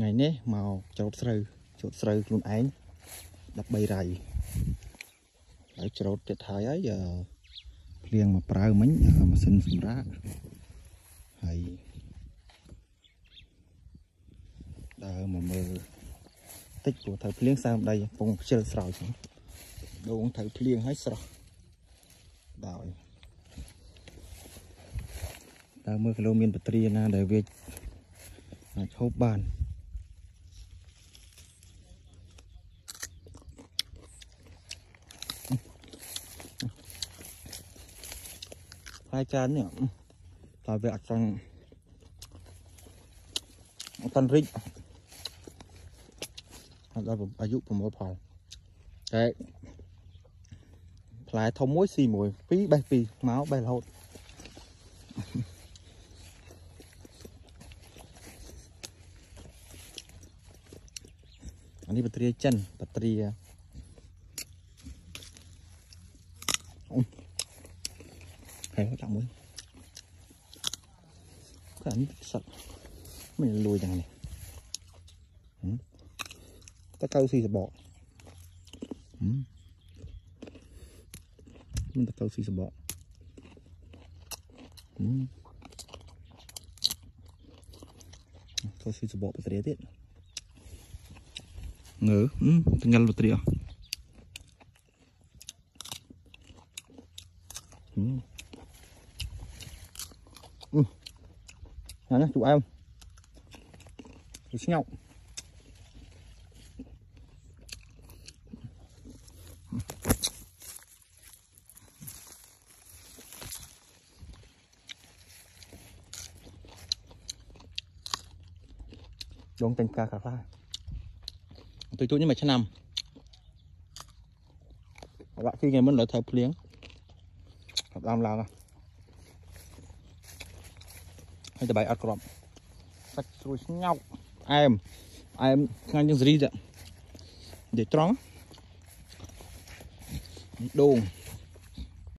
ngày nè màu chốt sợi luôn ánh đập bay rầy để chốt cái thái ấy giờ liền mà prao mấy mà sinh ra hay đờ mà mờ tích của thời liền sang đây vùng chơi sỏi đồ thời liền hết sỏi rồi đờ mưa cái lô miền bát tri na để về hộp bàn hai chén nhỉ tại vì con rít làอายุผมพอแต่พลายทอมมวยสี่มวยปีใบปีเมาส์ใบโหดอันนี้ปัตเตอร์จันปัตเตอร์ใครเขาจับมือก็อันนี้สัตว์ไม่รวยอย่างนี้ตะเกาสีสบอกมันตะเกาสีสบอกเกาสีสบอกไปเตะเด็ดเงื้อtinggal lu teri nè chụp em chụp nhau đón tên ca cà phê tôi nhưng mà nằm các bạn khi ngày mình lại thợ liếng làm à hay là bài ăn cọp sạch rồi nhau em ngay những gì đấy để trắng đồ